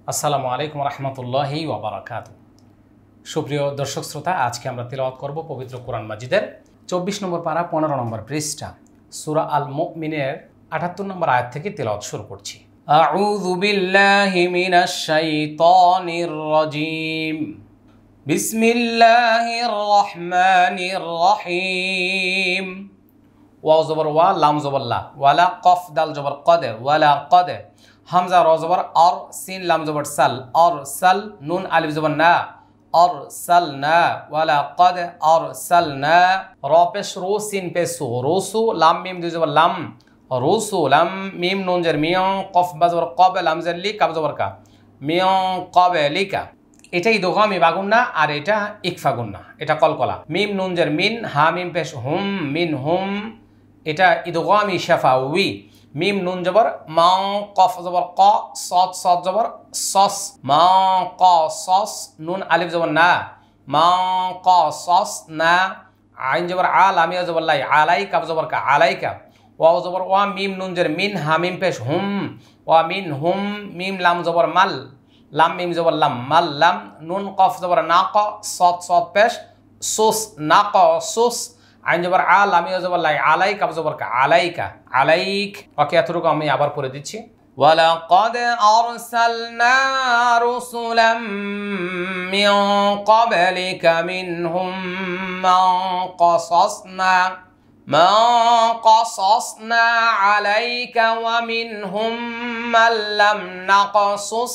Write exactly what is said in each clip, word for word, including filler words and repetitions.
আসসালামু আলাইকুম রহমতুল্লাহি ওয়া বারাকাতুহু। সুপ্রিয় দর্শক শ্রোতা, আজকে আমরা তিলাওয়াত করব পবিত্র কোরআন মাজিদের চব্বিশ নম্বর পারা পনেরো নম্বর পৃষ্ঠা সূরা আল মুমিনের আটাত্তর নম্বর আয়াত থেকে তিলাওয়াত শুরু করছি। আউযু বিল্লাহি মিনাশ শাইতানির রাজীম। বিসমিল্লাহির রহমানির রহিম। ওয়া জবর ওয়া, লাম জবর লা, ওয়ালা কফ দাল জবর কদে, ওয়ালা কদে, হামজা র জবর আর, সিন লাম জবর সাল, আর সাল, নুন আলিফ জবর না, আর সাল না, ওয়ালা কদ আর সাল না, র পেশ রু, সিন পেশ সু, রুসু, লাম মিম দুই জবর লাম, রুসু লাম, মিম নুন জের মিয়ং, কফ বা জবর কবে, লাম জের লি, কাব জবর কা, মিয়ং কবে লিকা। এটা ইদগামি বাগুন্না আর এটা ইকফা গুন্না, এটা কলকলা। মিম নুন জের মিন, হা মিম পেশ হুম, মিন হুম, এটা ইদগামি শাফাউই। মিম নুন জবর মাং, কফ জবর ক, সদ সদ জবর সস, মাং ক সস, নুন আলিফ জবর না, মাং ক সস না, আইন জবর আ, লামিয়া জবর লাই, আলাই কাব জবর কা, আলাইকা। ওয়াও জবর ওয়া, মিম নুন জের মিন, হা মিম পেশ হুম, ওয়া মিন হুম, মিম লাম জবর মাল, লাম মিম জবর লাম, মাল লাম, নুন কফ জবর না ক, সদ সদ পেশ সুস, না ক সুস, আইন জবর আ, লামিয়া জবর লাই, আলাই কাব জবর কা, আলাইকা, আলাইক। ওকে, এতটুকু আমি আবার পড়ে দিচ্ছি। ওয়ালাকাদ আরসালনা রুসুলাম মিন ক্বাবলিকা মিনহুম মান ক্বাসাসনা মান ক্বাসাসনা আলাইকা ওয়া মিনহুম মান লাম নাকসুস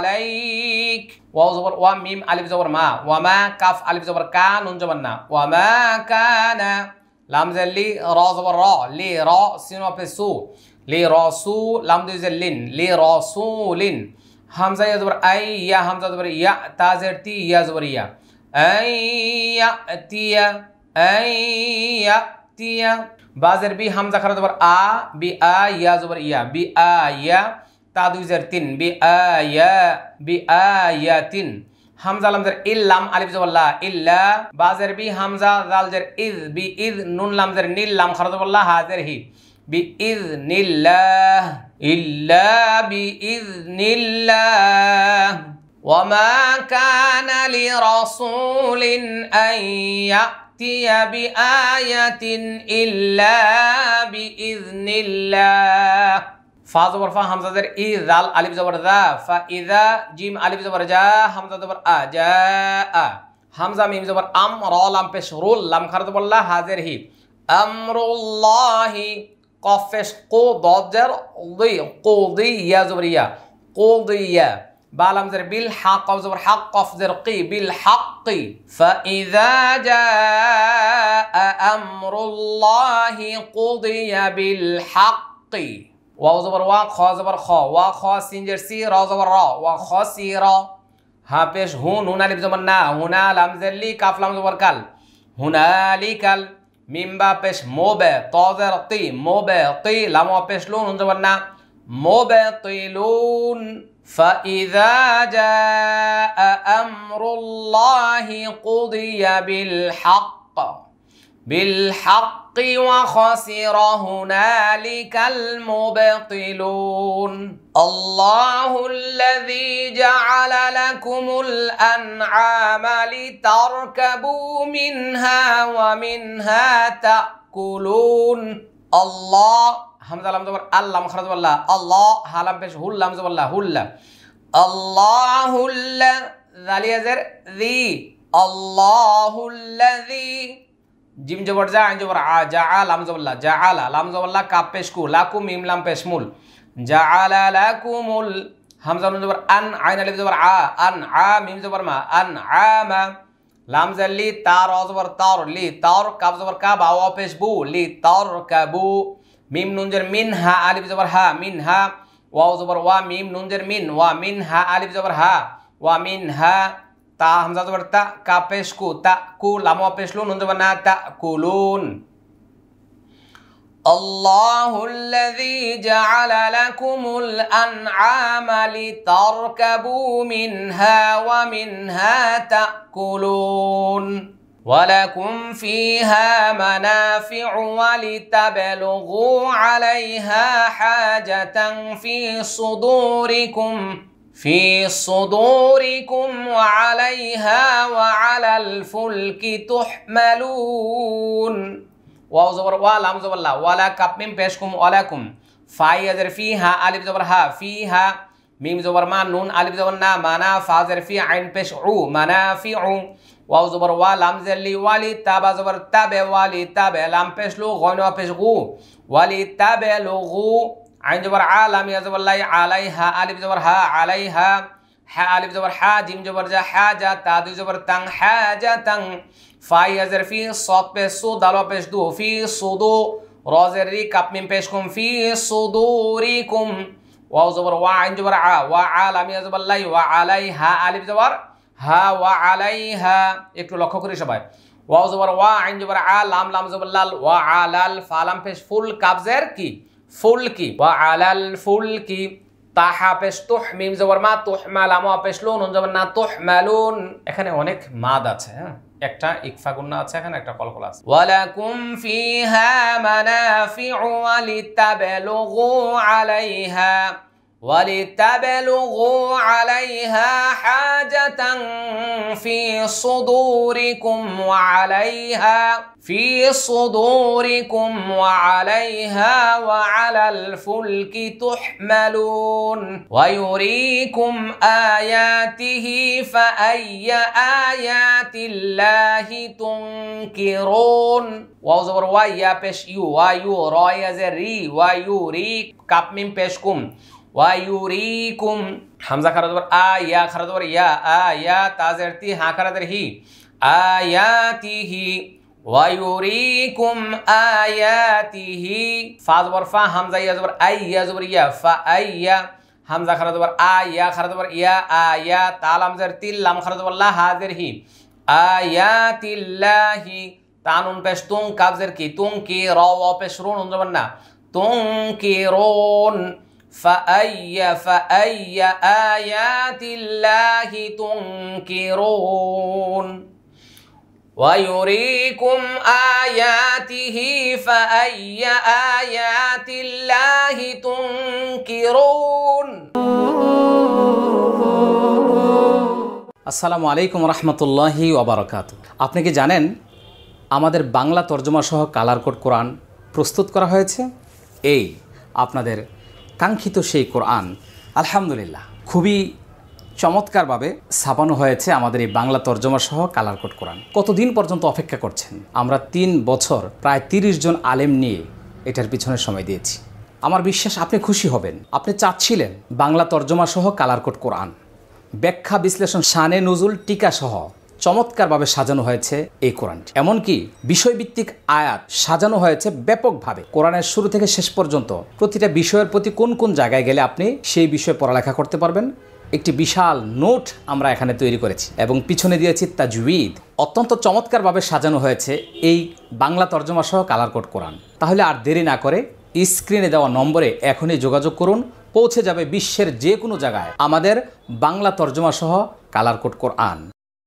আলাইক। ওয়াও জবর ওয়া, মিম আলিফ জবর মা, ওয়া মা কাফ আলিফ জবর কা, নুন জবর না, ওয়া মা কানা, লাম জের লি, র জবর র, লি র, সিন ওয়া পেশ সু, লি রসু, লাম দুই জের লিন, লি রসুলিন, হামজা ইয়া জবর আই, ইয়া হামজা জবর ইয়া, তা জের তি, ইয়া জবর ইয়া, আই ইয়াতিয়া, আই ইয়াতিয়া, বা জের বি, হামজা খারা জবর আ, বি আ, ইয়া জবর ইয়া, বি আ ইয়া, তা দুই জের তিন, be a yeah, be a ইয়া তিন, হামজা লাম জের ইল, লাম আলিফ জবর লা, ইল্লা, বা জের বি, হামজা দাল জের ইজ, বি ইজ, নুন লাম জের নিল, লাম খারা জবর লা, হা জের হি, বিইযনিল্লাহ, ইল্লা বিইযনিল্লাহ। ওয়া মা কানা লিরাসূলিন আন ইয়াতিয়া বিআয়াতিন ইল্লা বিইযনিল্লাহ। ফা জবর ফা, হামজা জের ই, জাল আলিফ জবর জা, ফা ইযা, জিম আলিফ জবর জা, হামজা জবর আ, জা আ, হামজা মিম জবর আম, র লাম পেশ রুল, লাম খারা জবর লা, হা জের হি, আমরুল্লাহি, কফ পেশ কো, দদ জের দি, কুদি, ইয়া জবর ইয়া, কুদিয়া, বা লাম জের বিল, হা কফ জবর হক, কফ জের কি, বিল হক্কি। ফাইযা জাআ আমরুল্লাহি কুদিয়া বিল হক্কি। ওয়াও জবর ওয়া, খ জবর খ, ওয়া খ, সিন জের সি, র জবর র, ওয়া খসিরা, হা পেশ হু, নুন আলিফ জবর না, হুনা লাম জের লি, কাফ লাম জবর কাল, হুনালিকাল, মিম বা পেশ মোবে, ত জের তি, মোবে তি, লাম ওয়া পেশ লুন, নুন জবর না, মুবতিলুন। ফাইযা জাআ আমরুল্লাহি কুদিয়া বিল হক্ক বিল হক্কি ওয়া খাসিরা হুনালিকাল মুবতিলুন। আল্লাহুল্লাযী জাআলা লাকুমুল আন'আমা লিতারকাবু মিনহা ওয়া মিনহা তাকুলুন। আল্লাহ, হামজা লাম জবর আল, লাম খারা জবর লা, আল্লাহ, হা লাম পেশ হুল, লাম জবর লা, হুল্লা, আল্লাহুল্লা, জালিয়া জের জি, আল্লাহুল্লাযী, জিম জবর জা, আইন জবর আ, জাআ লাম জবর লা, জাআলা লাম জবর লা, কাফ পেশ কু, লাকুম মিম লাম পেশ মুল, জাআলা লাকুমুল, হামজা নুন জবর আন, আইন আলিফ জবর আ, আন আ, মিম জবর মা, আন আমা, লাম জের লি, তা র জবর তার, লি তার, কাফ জবর কা, বা ওয়া পেশ বু, লি তার কাবু, মিম নুন জের মিন, হা আলিফ জবর হা, মিন হা, ওয়াও জবর ওয়া, মিম নুন জের মিন, ওয়া মিন হা আলিফ জবর হা, ওয়া মিন হা, তা হামজা জবর তা, কা পেশ কু, তা কু, লাম ওয়া পেশ লু, নুন জবর না, তা কুলুন। আল্লাহুল্লাযী জাআলা লাকুমুল আন'আমা লিতারকাবু মিনহা ওয়া মিনহা তাকুলুন। ولكم فيها منافع ولتبلغوا عليها حاجة في صدوركم ফি সুদুরিকুম ওয়া আলাইহা ওয়া আলাল ফুলকি তুহমালুন। ওয়াও জবর ওয়া লাম জবর লা ওয়ালা কাপ মিম পেশ কুম ওয়ালাকুম ফা ইয়াজের ফি হা আলিফ জবর হা ফি হা মিম জবর মা নুন আলিফ জবর না মানা ফা জের ফি আইন পেশ উ মানাফিউ ওয়াও জবর ওয়া লাম জের লি ওয়ালি তাবা জবর তাবে ওয়ালি তাবে লাম পেশ লু গয়ন পেশ গু ওয়ালি তাবে লুগু আইন জবর আ লাম ইয়া জবর লাই আলাইহা আলিফ জবর হা আলাইহা হা আলিফ জবর হা জিম জবর জা হাজা তা দুই জবর তাং হাজাতাং ফা ইয়াজের ফি সাদ পেশ সু দাল পেশ দু ফি সুদু র জের রি কাপ মিম পেশ কুম ফি সুদুরিকুম ওয়াও জবর ওয়া আইন জবর আ ওয়া আ লাম ইয়া জবর লাই ওয়া আলাইহা আলিফ জবর হা ওয়া আলাইহা। একটু লক্ষ্য করি সবাই, ওয়াও জবর ওয়া আইন জবর আ লাম লাম জবর লাল ওয়া আলাল ফা লাম পেশ ফুল কাবজের কি ফুল কি ওয়া আলাল ফুল কি তাহা পেশ তুহ মিম জবর মা তুহমা লাম পেশ লুন নুন জবর না তুহমালুন। এখানে অনেক মাদ আছে, হ্যাঁ একটা ইকফা গুন্না আছে, এখানে একটা কলকলা আছে। ওয়ালাকুম ফিহা মানাফিউ ওয়া লিতাবলুগু আলাইহা ولتبلغوا عليها حاجة في صدوركم وعليها في صدوركم وعليها وعلى الفلك تحملون ويريكم آياته فأي آيات الله تنكرون واو زبر ويا পেশ ইউ ওয়া ইউ র ইয়াজের রি ওয়া ইউরি কাপ মিম পেশ কুম ওয়া ইউরিকুম হামজা খারা জবর আ ইয়া খারা জবর ইয়া আ ইয়া তাজের তি হা খারা দের হি আয়াতিহি ওয়া ইউরিকুম আয়াতিহি ফা জবর ফা হামজা ইয়া জবর আই ইয়া জবর ইয়া ফা আইয়া হামজা খারা জবর আ ইয়া খারা জবর ইয়া আয়া তা লাম জের তিল লাম খারা জবর লা হাজের হি আয়াতিল্লাহি তানুন পেশ তুং কাবজের কি তুং কি র ওয়া পেশ রুন নুন জবর না তুং কি রুন فأي فأي آيات الله تنكرون ويريكم آياته فأي آيات الله تنكرون আসসালামু আলাইকুম রহমতুল্লাহি ওয়া বারাকাতুহু। আপনি কি জানেন আমাদের বাংলা তর্জমা সহ কালার কোড কোরআন প্রস্তুত করা হয়েছে? এই আপনাদের কাঙ্ক্ষিত সেই কোরআন আলহামদুলিল্লাহ খুবই চমৎকারভাবে ছাপানো হয়েছে আমাদের এই বাংলা তর্জমা সহ কালার কোড কোরআন। কতদিন পর্যন্ত অপেক্ষা করছেন? আমরা তিন বছর প্রায় তিরিশ জন আলেম নিয়ে এটার পিছনে সময় দিয়েছি। আমার বিশ্বাস আপনি খুশি হবেন। আপনি চাচ্ছিলেন বাংলা তর্জমা সহ কালার কোড কোরআন, ব্যাখ্যা বিশ্লেষণ শানে নুজুল টিকা সহ চমৎকারভাবে সাজানো হয়েছে এই কোরআনটি। এমনকি বিষয়ভিত্তিক আয়াত সাজানো হয়েছে ব্যাপকভাবে। কোরআনের শুরু থেকে শেষ পর্যন্ত প্রতিটা বিষয়ের প্রতি কোন কোন জায়গায় গেলে আপনি সেই বিষয়ে পড়ালেখা করতে পারবেন একটি বিশাল নোট আমরা এখানে তৈরি করেছি এবং পিছনে দিয়েছি তাজউইদ। অত্যন্ত চমৎকারভাবে সাজানো হয়েছে এই বাংলা তর্জমা সহ কালার কোড কোরআন। তাহলে আর দেরি না করে স্ক্রিনে দেওয়া নম্বরে এখনই যোগাযোগ করুন, পৌঁছে যাবে বিশ্বের যে কোনো জায়গায় আমাদের বাংলা তর্জমা সহ কালার কোড কোরআন।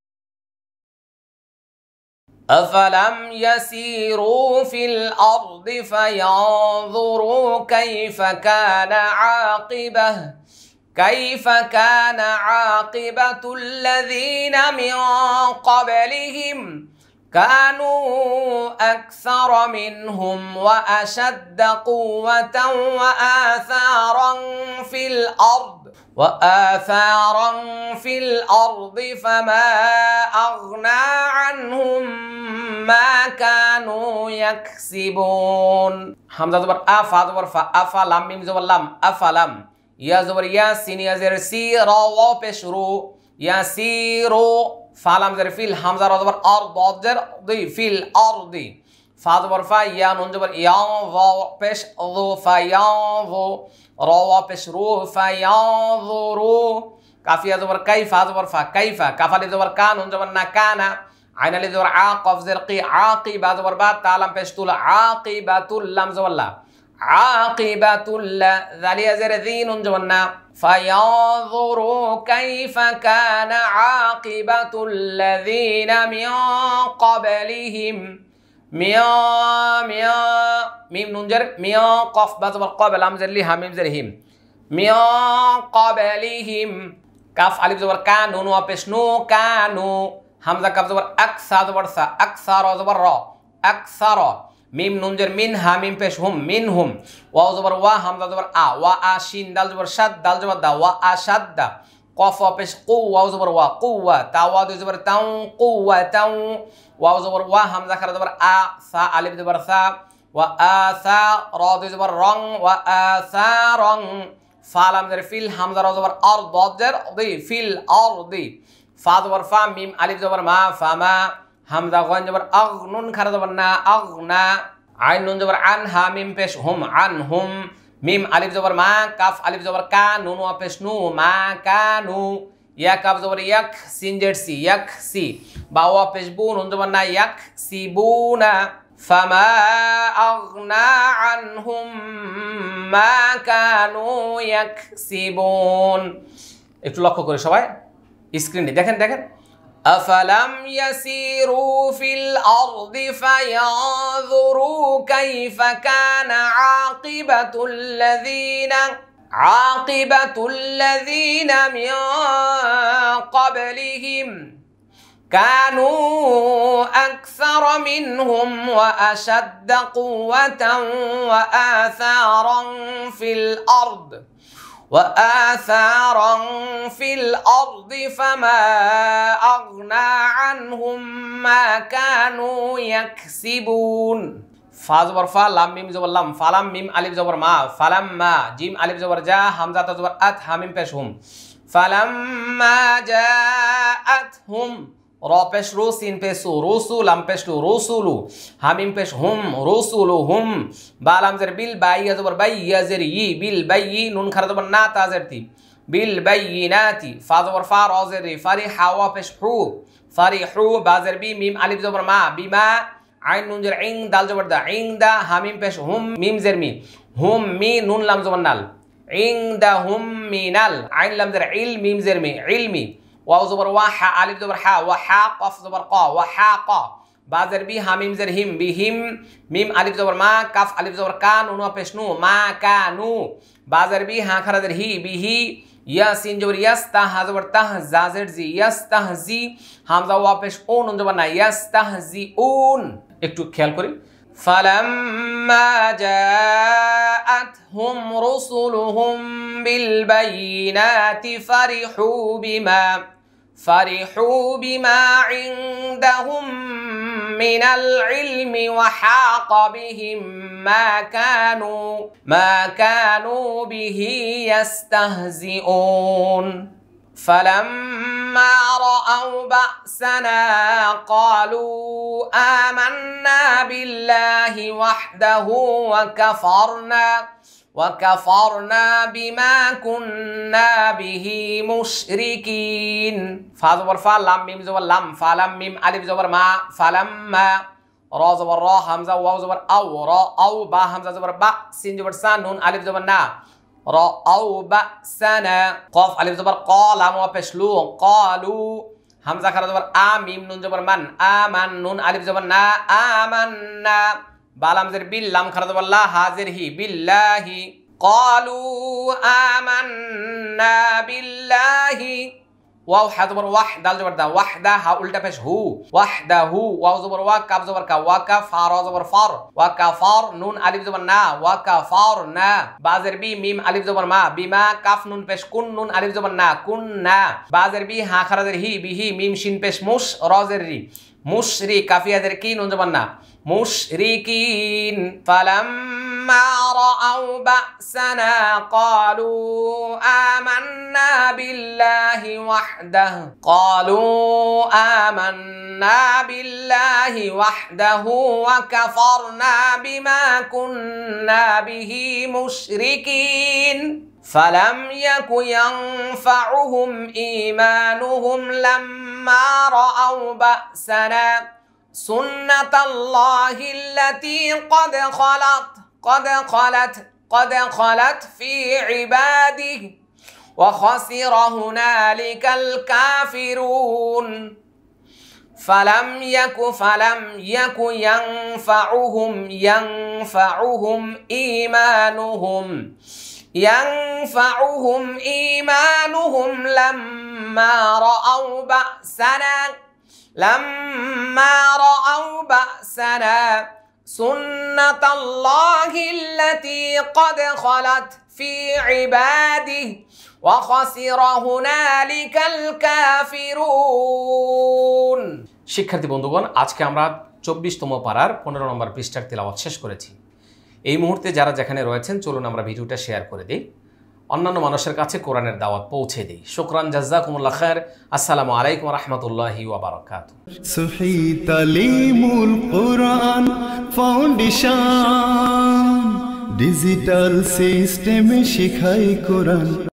أفلم يسيروا في الأرض فينظروا كيف كان عاقبة كيف كان عاقبة الذين من قبلهم كانوا أكثر منهم وأشد قوة وآثارا في الأرض وآثارا في الأرض فما أغنى عنهم ما كانوا يكسبون حمزة زبر أفا زبر فا أفا لام ميم زبر لام أفلم يا زبر يا سين يا زر سي را و بشرو يا سيرو فلام زر فيل حمزة را زبر أرض زر ضي في الأرض فا زبر فا يا نون زبر ينظر بش ذو فينظر را بش رو فينظروا কাফিয়া জবর কাইফা জবর ফা কাইফা কাফালি জবর কান নুন জবর না কানা আইন আলি জবর আ কফ জের কি আকিবা জবর বা তালাম পেশতুল আকিবাতুল লাম জবর লা আকিবাতুল জালিয়া জের যিন নুন জবর না ফায়ানজুরু কাইফা কানা আকিবাতুল লাযিনা মিন ক্বাবলিহিম মিয়া মিয়া মিম নুন জের মিয়া কফ বা জবর ক্বাব লাম জের লি হা মিম জের হিম মিন ক্বাবলিহিম কাফ আলিফ জবর কা নুন ওয়া পেশ নু কানু হামজা কাফ জবর আক সা জবর সা আকসার জবর র আকসার মিম নুন জের মিন হা মিম পেশ হুম মিন হুম ওয়া জবর ওয়া হামজা জবর আ ওয়া আ শিন দাল জবর শাদ দাল জবর দা ওয়া আশাদ্দা কফ ওয়া পেশ কু ওয়া জবর ওয়া কুওয়া তা ওয়া দুই জবর তাও কুওয়া তাও ওয়া জবর ওয়া হামজা খারা জবর আ সা আলিফ জবর সা ওয়া আসা র দুই জবর রং ওয়া আসারং ফা লাম জের ফিল হামজা র জবর আর দাদ জের দি ফিল আরদি ফা জবর ফা মিম আলিফ জবর মা ফামা হামজা গন জবর আগ নুন খারা জবর না আগনা আইন নুন জবর আন হা মিম পেশ হুম আন হুম মিম আলিফ জবর মা কাফ আলিফ জবর কা নুন ওয়া পেশ নু মা কানু ইয়া কাফ জবর ইয়াক সিন জের সি ইয়াক সি বা ওয়া পেশ বু নুন জবর না ইয়াক সি বুনা ফামা আগনা আনহুম মা কানু ইয়াকসিবুন একটু লক্ষ্য করে সবাই স্ক্রিনে দেখেন দেখেন আফালাম ইয়াসিরু ফিল আরদি ফায়ানযুরু কাইফা কানা আকিবাতুল লাযিনা আকিবাতুল লাযিনা মিন ক্বাবলিহিম كانوا أكثر منهم وأشد قوة وآثارا في الأرض وآثارا في الأرض فما أغنى عنهم ما كانوا يكسبون ফা জবর ফা লাম মিম জবর লাম ফালাম মিম আলিফ জবর মা ফালাম মা জিম আলিফ জবর জা হামজা তা জবর আত হা মিম পেশ হুম ফালাম্মা জাআতহুম র পেশ রু সিন পেশ সু রুসুল আম পেশ টু রুসুলু হামিম পেশ হুম রুসুলু হুম বা লাম জের বিল বাই ইয়া জবর বাই ইয়া জের ই বিল বাই নুন খারা জবর না তা জের তি বিল বাইয়িনাতি ফা জবর ফা র জের রি ফারি হাওয়া পেশ হু ফারি হু বা জের বি মিম আলিফ জবর মা বিমা আইন নুন জের ইং দাল জবর দা ইং দা হামিম পেশ হুম মিম জের মি হুম মি নুন লাম জবর নাল ইং দা হুম মিনাল আইন লাম জের ইল মিম জের মি ইলমি ওয়াও জবর ওয়া হা আলিফ জবর হা ওয়া হা কফ জবর ক ওয়া হা ক বা জের বি হামিম জের হিম বিহিম মিম আলিফ জবর মা কাফ আলিফ জবর কা নুন ওয়া পেশ নু মা কানু বা জের বি হা খারা জের হি বিহি ইয়া সিন জবর ইয়াস তা হা জবর তাহ জা জের জি ইয়াস তাহজি হামজা ওয়া পেশ ও নুন জবর না ইয়াস তাহজি উন একটু খেয়াল করি ফালাম্মা জাআতহুম রুসুলুহুম বিল বাইয়িনাতি ফারিহু বিমা ফারিহু বিমা ইনদাহুম মিনাল ইলমি ওয়া হাকা বিহিম মা কানু মা কানু বিহি ইস্তাহজিউন فلما رأوا بأسنا قالوا آمنا بالله وحده وكفرنا وكفرنا بما كنا به مشركين فا زبر فا لام ميم زبر لام فلم ميم ألف زبر ما فلما را زبر را همزة واو زبر أو را أو با همزة زبر با سين زبر سا نون ألف زبر نا রাআউ বাসানা কফ আলিফ জবর ক লাম ওয়া পেশ লু ক্বালু হামজা খারা জবর আ মিম নুন জবর মান আমান নুন আলিফ জবর না আমান্না বা লাম জের বিল লাম খারা জবর লা হাজির হি বিল্লাহি ক্বালু আমান্না বিল্লাহি ওয়াও হা জবর ওয়াহ দাল জবর দা ওয়াহদা হা উল্টা পেশ হু ওয়াহদাহু ওয়াও জবর ওয়া কাফ জবর কা ওয়া কা ফা রা জবর ফার ওয়া কাফার নুন আলিফ জবর না ওয়া কাফারনা বাজের বি মিম আলিফ জবর মা বিমা কাফ নুন পেশ কুন নুন আলিফ জবর না কুননা বাজের বি হা খারাজের হি বিহি মিম শিন পেশ মুশ রা জের রি মুশরি কাফিয়াদের কি নুন জবর না মুশরিকিন ফালাম্মা রাআউ বাসানা ক্বালু আমান্না বিল্লাহি ওয়াহদাহু ক্বালু আমান্না বিল্লাহি ওয়াহদাহু ওয়া কাফারনা বিমা কুন্না বিহি মুশরিকিন فلم يك ينفعهم إيمانهم لما رأوا بأسنا سنة الله التي قد خلت قد خلت قد خلت في عباده وخسر هنالك الكافرون فلم يك فلم يك ينفعهم ينفعهم إيمانهم ইয়ানফাউহুম ঈমানুহুম লাম্মা রাআউ বা'সানা লাম্মা রাআউ বা'সানা সুন্নাতাল্লাহিল্লাতী ক্বাদ খালাত ফি ইবাদিহি ওয়া খাসিরা হুনালিকাল কাফিরুন। শিক্ষার্থী বন্ধুগণ, আজকে আমরা চব্বিশতম পারার পনেরো নম্বর পৃষ্ঠার তিলাওয়াত শেষ করেছি। এই মুহূর্তে যারা যেখানে রয়েছেন চলুন আমরা ভিডিওটা শেয়ার করে দিই, অন্যান্য মানুষের কাছে কোরআনের দাওয়াত পৌঁছে দিই। শুকরান, জাযাকুমুল্লাহ খায়র। আসসালামু আলাইকুম ওয়া রাহমাতুল্লাহি ওয়া বারাকাতুহু। সহি তালিমুল কোরআন ফাউন্ডেশন ডিজিটাল সিস্টেমে শেখায় কোরআন।